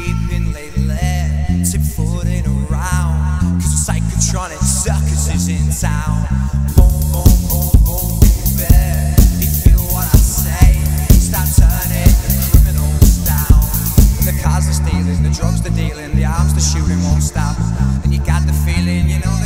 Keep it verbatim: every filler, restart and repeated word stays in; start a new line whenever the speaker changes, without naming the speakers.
keeping lately? Tiptoeing around, cause the psychotronic circus is in town. Boom, boom, boom, boom, baby. Do you feel what I say? Start turning the criminals down. The cars are stealing, the drugs they're dealing, the arms they're shooting won't stop. And you got the feeling, you know